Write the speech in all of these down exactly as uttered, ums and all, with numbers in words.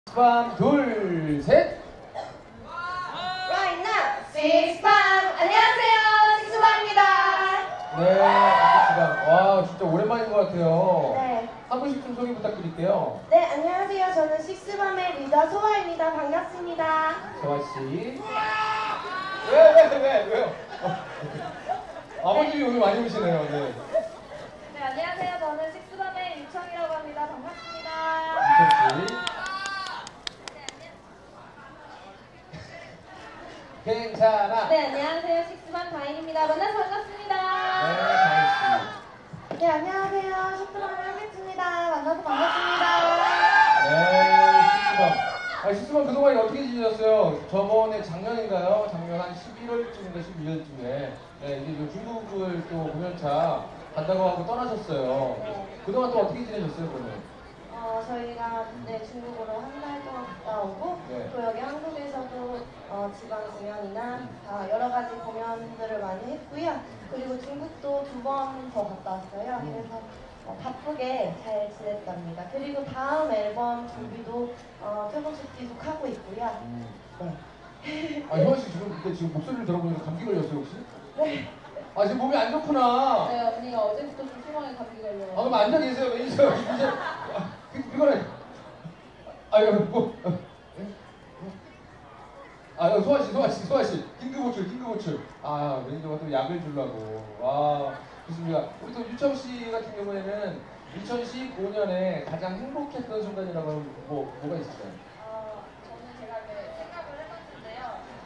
식스밤 둘, 셋. Right now, 식스밤. 안녕하세요, 식스밤입니다. 네, 식스밤. 와, 진짜 오랜만인 것 같아요. 네. 한 분씩 좀 소개 부탁드릴게요. 네, 안녕하세요. 저는 식스밤의 리더 소아입니다. 반갑습니다. 소아 씨. 왜, 왜, 왜, 왜요? 아버님이 오늘 많이 오시네요. 네. 네, 안녕하세요. 저는 식스밤의 유청이라고 합니다. 반갑습니다. 이철 씨. 괜찮아. 네, 안녕하세요. 식스밤 다인입니다. 만나서 반갑습니다. 네, 다인 씨. 네, 안녕하세요. 식스밤의 하겠습니다. 만나서 반갑습니다. 네, 식스밤. 아, 식스밤 그동안 어떻게 지내셨어요? 저번에 작년인가요? 작년 한 십일월쯤인가 십이월쯤에 네, 이제 그 중국을 또 공연차 간다고 하고 떠나셨어요. 네. 그동안 또 어떻게 지내셨어요, 그러면? 어, 저희가 네, 중국으로 한 달 동안 갔다 오고 네. 또 여기 한국에서도 어, 지방 공연이나 다 여러 가지 공연들을 많이 했고요. 그리고 중국도 두 번 더 갔다 왔어요. 음. 그래서 어, 바쁘게 잘 지냈답니다. 그리고 다음 앨범 준비도 어, 조금씩 계속하고 있고요. 음. 네. 아, 효원 씨 지금 근데 지금 목소리를 들어보니까 감기 걸렸어요, 혹시? 네. 아, 지금 몸이 안 좋구나. 네, 언니가 어제부터 좀 심하게 감기 걸려요. 아, 그럼 앉아 계세요, 매니저. 이제 아, 그, 그거는 아유, 뭐. 어, 예? 어? 아, 소아 씨, 소아 씨, 소아 씨. 긴급 호출, 긴급 호출. 아, 매니저가 또 약을 주려고. 와, 좋습니다. 우리 또 유청 씨 같은 경우에는 이천십오 년에 가장 행복했던 순간이라고 하면 뭐, 뭐가 있을까요? 어, 저는 제가 이제 생각을 해봤는데요.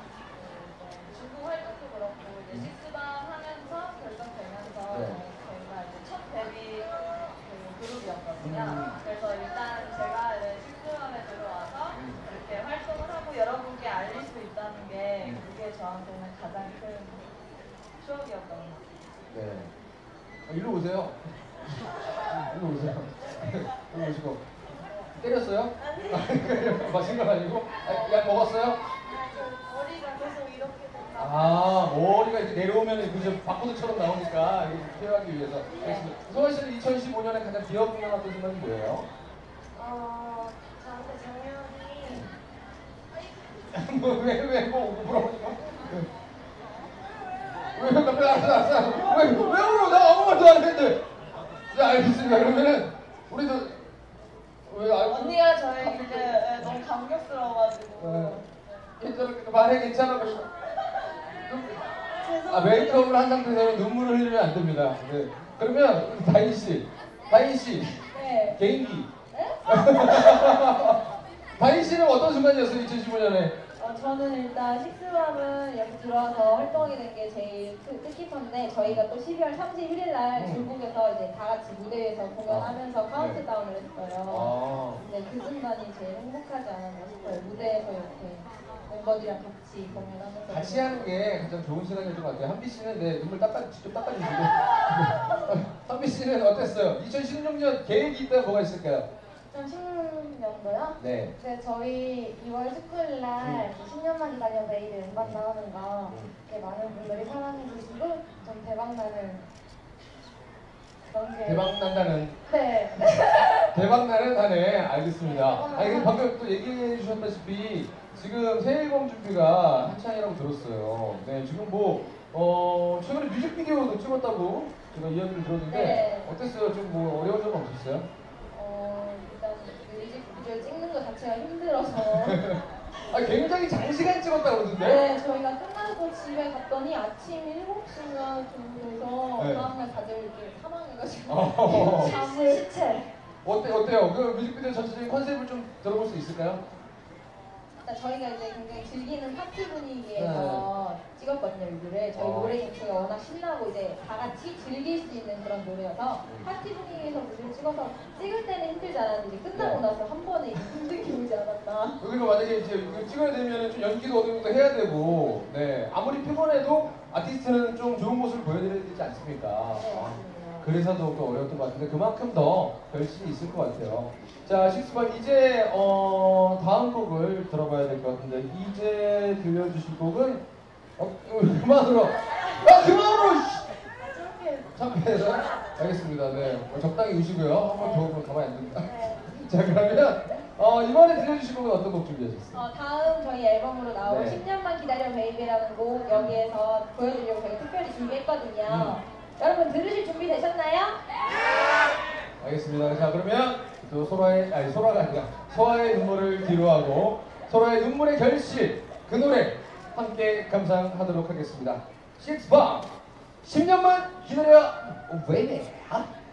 그, 중국 활동도 그렇고 이제 음. 식스밤 하면서 결정되면서 네. 저희가 이제 첫 데뷔 그 그룹이었거든요. 음. 그래서 일단 제가 이제 식스밤에 들어와서 음. 이렇게 활동을 하고 여러분께 알릴 수 있다는 게 음. 그게 저한테는 가장 큰 추억이었던 것 같아요. 네. 아, 일로 오세요. 일로 오세요. 일로 오시고. 때렸어요? 마신 건 아니고? 아, 약 먹었어요? 아, 저 머리가 계속 이렇게 된다. 아, 머리가 이제 내려오면 그저 바코드처럼 나오니까 이거 피하기 위해서. 알겠습니다. 소아 씨는 이천십오 년에 가장 기억나는 순간이 뭐예요? 어, 저한테 작년이 뭐, 왜, 왜, 뭐, 물어보니까? 왜, 왜, 알았어, 알았어. 왜, 왜 울어? 나 아무 말도 안 했는데. 자, 알겠습니다. 그러면은, 우리도, 왜, 아, 언니가 저희 이제 너무 감격스러워가지고 괜찮아, 말해, 괜찮아. 아, 메이크업을 한 상태에서 눈물을 흘리면 안 됩니다. 네. 그러면, 다인 씨, 다인 씨, 네. 개인기. 네? 다인 씨는 어떤 순간이었어요, 이천십오 년에? 어, 저는 일단 식스밤은 여기 들어와서 활동하게 된 게 제일 뜻- 뜻깊은데 저희가 또 십이월 삼십일일 날 음. 중국에서 이제 다 같이 무대에서 공연하면서 아, 카운트다운을 했어요. 아, 근데 그 순간이 제일 행복하지 않았나 싶어요. 무대에서 이렇게 멤버들이랑 같이 공연하면서 같이 하는 게 가장 좋은 시간이었던 것 같아요. 한비 씨는 네, 눈물 닦아, 직접 닦아주시고. 한비 씨는 어땠어요? 이천십육 년 계획이 있다면 뭐가 있을까요? 이천십육 년도요? 네. 네, 저희 이월 십구일 날 십 년만 기다려 내일 음반 나오는 거 음. 이렇게 많은 분들이 사랑해주시고 좀 대박나는 그런 게 대박 난다는, 네. 대박 나는 하네. 알겠습니다. 아니, 근데 방금 또 얘기해 주셨다시피 지금 새 앨범 준비가 한창이라고 들었어요. 네, 지금 뭐, 어, 최근에 뮤직비디오도 찍었다고 제가 이야기를 들었는데 네. 어땠어요? 좀 뭐 어려운 점은 없었어요? 어, 일단 뮤직비디오 찍는 거 자체가 힘들어서 아, 굉장히 장시간 찍었다고 그러던데? 네, 저희가 끝나고 집에 갔더니 아침 일곱 시가 정도에서 네. 다음날 다들 이렇게 사망해가지고 어. 잠을 시체 어때, 어때요? 그 뮤직비디오 전체적인 컨셉을 좀 들어볼 수 있을까요? 일단 저희가 이제 굉장히 즐기는 파티 분위기에서 찍었거든요, 뮤비를. 저희 어. 노래 자체가 워낙 신나고 이제 다 같이 즐길 수 있는 그런 노래여서 음. 파티 분위기에서 뮤비를 찍어서 찍을 때는 힘들지 않았는데 이제 끝나고 네. 나서 한 번에 힘든 게 오지 않았나. 여기가 만약에 이제 이거 찍어야 되면 좀 연기도 어느 정도 해야 되고, 네. 아무리 피곤해도 아티스트는 좀 좋은 모습을 보여드려야 되지 않습니까? 네, 아, 맞습니다. 그래서 더욱더 어려웠던 것 같은데 그만큼 더 열심히 있을 것 같아요. 자, 식스밤 이제 어, 다음 곡을 들어봐야 될 것 같은데 이제 들려주실 곡은 어, 그만으로 야 그만으로 저렇게 참패해서 알겠습니다. 네, 어, 적당히 우시고요. 한 번 더 가만히 안 됩니다. 네. 자, 그러면 어, 이번에 들려주실 곡은 어떤 곡 준비하셨어요? 어, 다음 저희 앨범으로 나올 네. 십 년만 기다려 베이비라는 곡 여기에서 보여드리려고 저희가 특별히 준비했거든요. 음. 여러분 들으실 준비 되셨나요? 알겠습니다. 자, 그러면 또 소라의, 아니, 소라가 아니라 소아의 눈물을 뒤로하고 소라의 눈물의 결실, 그 노래 함께 감상하도록 하겠습니다. 식스밤 십 년만 기다려 베이비.